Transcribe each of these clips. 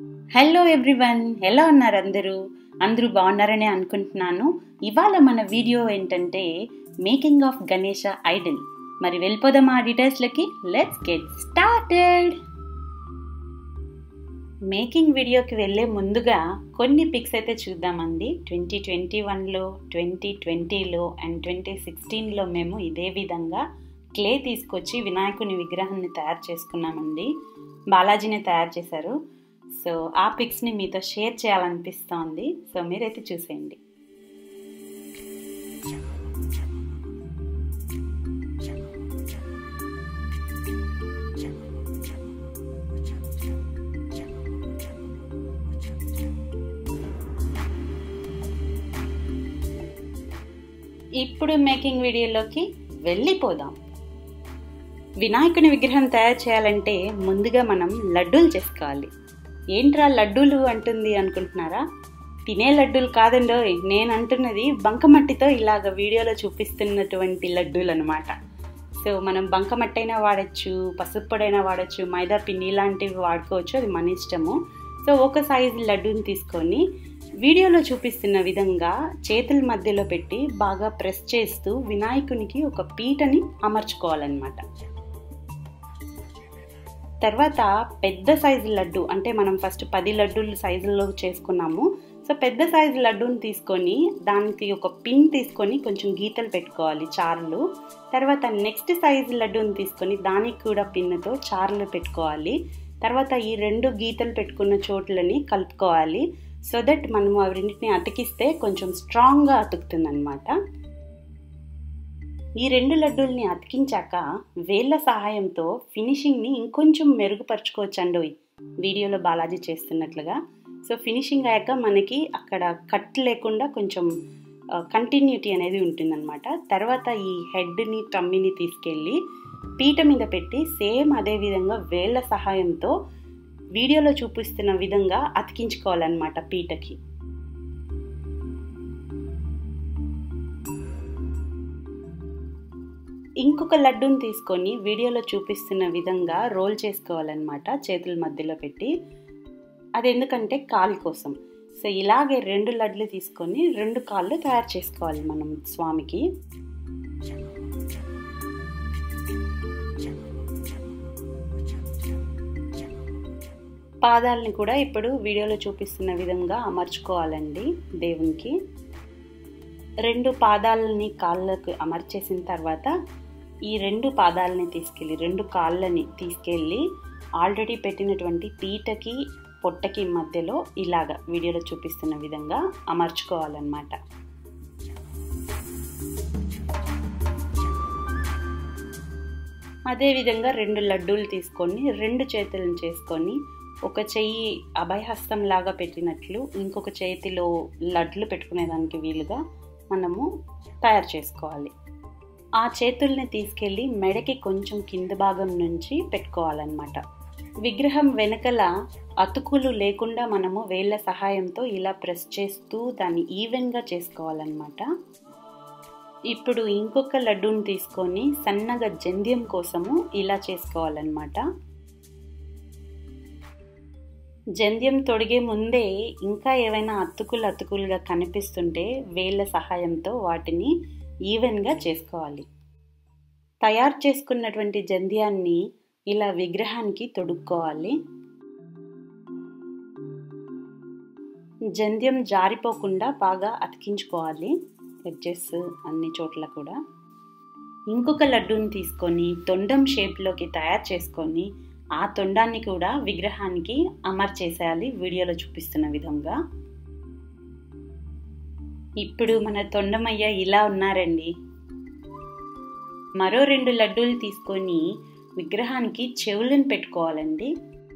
Hello everyone, ఎలా ఉన్నారు అందరూ బాగున్నారని అనుకుంటున్నాను. ఇవాళ మన వీడియో ఏంటంటే మేకింగ్ ఆఫ్ గణేష ఐడల్. మరి వెళ్ళిపోదాం ఆ డీటెయిల్స్లకి. Let's get started. మేకింగ్ వీడియోకి వెళ్ళే ముందుగా కొన్ని పిక్స్ అయితే చూద్దామండి. 2021లో, 2020లో అండ్ 2016లో మేము ఇదే విధంగా క్లే తీసుకొచ్చి వినాయకుని విగ్రహాన్ని తయారు చేసుకున్నామండి. బాలాజీని తయారు చేశారు. సో ఆ పిక్స్ని మీతో షేర్ చేయాలనిపిస్తోంది. సో మీరైతే చూసేయండి. ఇప్పుడు మేకింగ్ వీడియోలోకి వెళ్ళిపోదాం. వినాయకుని విగ్రహం తయారు చేయాలంటే ముందుగా మనం లడ్డూలు చేసుకోవాలి. ఏంట్రా లడ్డూలు అంటుంది అనుకుంటున్నారా? తినే లడ్డూలు కాదండో, నేను అంటున్నది బంకమట్టితో ఇలాగ వీడియోలో చూపిస్తున్నటువంటి లడ్డూలు అనమాట. సో మనం బంకమట్టి అయినా వాడచ్చు, పసుపు పొడైనా వాడచ్చు, మైదా పిండి ఇలాంటివి వాడుకోవచ్చు, అది మన ఇష్టము. సో ఒక సైజు లడ్డూని తీసుకొని వీడియోలో చూపిస్తున్న విధంగా చేతుల మధ్యలో పెట్టి బాగా ప్రెస్ చేస్తూ వినాయకునికి ఒక పీటని అమర్చుకోవాలన్నమాట. తర్వాత పెద్ద సైజు లడ్డు, అంటే మనం ఫస్ట్ 10 లడ్డూలు సైజుల్లో చేసుకున్నాము. సో పెద్ద సైజు లడ్డూని తీసుకొని దానికి ఒక పిన్ తీసుకొని కొంచెం గీతలు పెట్టుకోవాలి, చార్లు. తర్వాత నెక్స్ట్ సైజు లడ్డూని తీసుకొని దానికి కూడా పిన్నుతో చార్లు పెట్టుకోవాలి. తర్వాత ఈ 2 గీతలు పెట్టుకున్న చోట్లని కలుపుకోవాలి. సో దట్ మనము అవి రెండింటిని అతికిస్తే కొంచెం స్ట్రాంగ్గా అతుకుతుంది అనమాట. ఈ 2 లడ్డూల్ని అతికించాక వేళ్ళ సహాయంతో ఫినిషింగ్ని ఇంకొంచెం మెరుగుపరచుకోవచ్చండి, వీడియోలో బాలాజీ చేస్తున్నట్లుగా. సో ఫినిషింగ్ అయ్యాక మనకి అక్కడ కట్ లేకుండా కొంచెం కంటిన్యూటీ అనేది ఉంటుందన్నమాట. తర్వాత ఈ హెడ్ని, టమ్మిని తీసుకెళ్ళి పీట మీద పెట్టి సేమ్ అదే విధంగా వేళ్ళ సహాయంతో వీడియోలో చూపిస్తున్న విధంగా అతికించుకోవాలన్నమాట పీటకి. ఇంకొక లడ్డూని తీసుకొని వీడియోలో చూపిస్తున్న విధంగా రోల్ చేసుకోవాలన్నమాట చేతుల మధ్యలో పెట్టి. అది ఎందుకంటే కాలు కోసం. సో ఇలాగే 2 లడ్లు తీసుకొని 2 కాళ్ళు తయారు చేసుకోవాలి మనం స్వామికి. పాదాలని కూడా ఇప్పుడు వీడియోలో చూపిస్తున్న విధంగా అమర్చుకోవాలండి దేవునికి. 2 పాదాలని కాళ్ళకు అమర్చేసిన తర్వాత ఈ 2 పాదాలని తీసుకెళ్ళి 2 కాళ్ళని తీసుకెళ్ళి ఆల్రెడీ పెట్టినటువంటి పీటకి పొట్టకి మధ్యలో ఇలాగ వీడియోలో చూపిస్తున్న విధంగా అమర్చుకోవాలన్నమాట. అదేవిధంగా 2 లడ్డూలు తీసుకొని 2 చేతులను చేసుకొని ఒక చెయ్యి అభయహస్తం లాగా పెట్టినట్లు ఇంకొక చేతిలో లడ్లు పెట్టుకునేదానికి వీలుగా మనము తయారు చేసుకోవాలి. ఆ చేతుల్ని తీసుకెళ్ళి మెడకి కొంచెం కింద భాగం నుంచి పెట్టుకోవాలన్నమాట. విగ్రహం వెనకల అతుకులు లేకుండా మనము వేళ్ళ సహాయంతో ఇలా ప్రెస్ చేస్తూ దాన్ని ఈవెన్గా చేసుకోవాలన్నమాట. ఇప్పుడు ఇంకొక లడ్డూని తీసుకొని సన్నగా జంధ్యం కోసము ఇలా చేసుకోవాలన్నమాట. జంధ్యం తొడిగే ముందే ఇంకా ఏవైనా అతుకులుగా కనిపిస్తుంటే వేళ్ళ సహాయంతో వాటిని ఈవెన్గా చేసుకోవాలి. తయారు చేసుకున్నటువంటి జంధ్యాన్ని ఇలా విగ్రహానికి తొడుక్కోవాలి. జంధ్యం జారిపోకుండా బాగా అతికించుకోవాలి, ఎడ్జెస్ అన్ని చోట్ల కూడా. ఇంకొక లడ్డూని తీసుకొని తొండం షేప్లోకి తయారు చేసుకొని ఆ తొండాన్ని కూడా విగ్రహానికి అమర్చేసేయాలి వీడియోలో చూపిస్తున్న విధంగా. ఇప్పుడు మన తొండమయ్య ఇలా ఉన్నారండి. మరో 2 లడ్డూలు తీసుకొని విగ్రహానికి చెవులను పెట్టుకోవాలండి.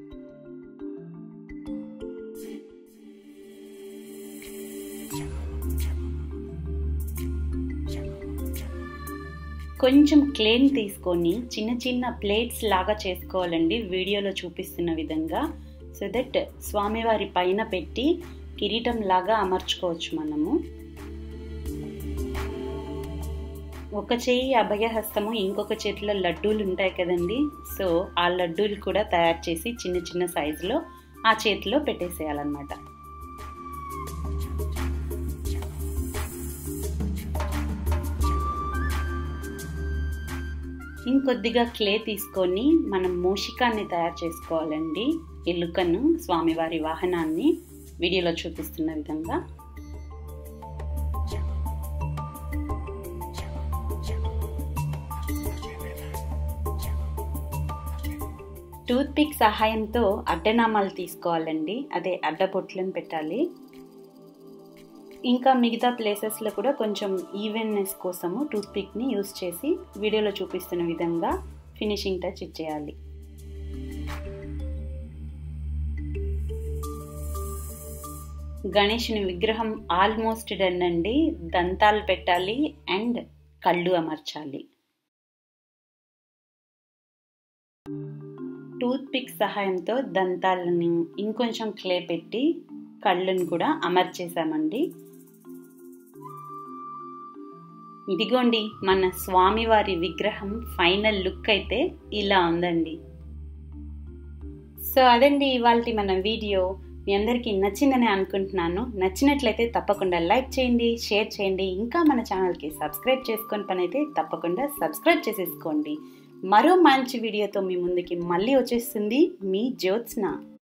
కొంచెం క్లేని తీసుకొని చిన్న చిన్న ప్లేట్స్ లాగా చేసుకోవాలండి వీడియోలో చూపిస్తున్న విధంగా. సో దట్ స్వామివారి పైన పెట్టి కిరీటం లాగా అమర్చుకోవచ్చు మనము. ఒక చెయ్యి అభయహస్తము, ఇంకొక చేతిలో లడ్డూలు ఉంటాయి కదండి. సో ఆ లడ్డూలు కూడా తయారు చేసి చిన్న చిన్న సైజులో ఆ చేతిలో పెట్టేసేయాలన్నమాట. ఇంకొద్దిగా క్లే తీసుకొని మనం మూషికాన్ని తయారు చేసుకోవాలండి. ఎలుకను, స్వామివారి వాహనాన్ని వీడియోలో చూపిస్తున్న విధంగా. టూత్ పిక్ సహాయంతో అడ్డనామాలు తీసుకోవాలండి, అదే అడ్డబొట్లను పెట్టాలి. ఇంకా మిగతా ప్లేసెస్లో కూడా కొంచెం ఈవెన్నెస్ కోసము టూత్ పిక్ని యూస్ చేసి వీడియోలో చూపిస్తున్న విధంగా ఫినిషింగ్ టచ్ ఇచ్చేయాలి. గణేశుని విగ్రహం ఆల్మోస్ట్ డన్ అండి. దంతాలు పెట్టాలి అండ్ కళ్ళు అమర్చాలి. టూత్ పిక్ సహాయంతో దంతాలను ఇంకొంచెం క్లే పెట్టి కళ్ళను కూడా అమర్చేసామండి. ఇదిగోండి మన స్వామివారి విగ్రహం ఫైనల్ లుక్ అయితే ఇలా ఉందండి. సో అదండి ఇవాల్టి మన వీడియో. మీ అందరికీ నచ్చిందని అనుకుంటున్నాను. నచ్చినట్లయితే తప్పకుండా లైక్ చేయండి, షేర్ చేయండి. ఇంకా మన ఛానల్కి సబ్స్క్రైబ్ చేసుకొని పని అయితే తప్పకుండా సబ్స్క్రైబ్ చేసేసుకోండి. మరో మంచి వీడియోతో మీ ముందుకి మళ్ళీ వచ్చేస్తుంది మీ జ్యోత్స్న.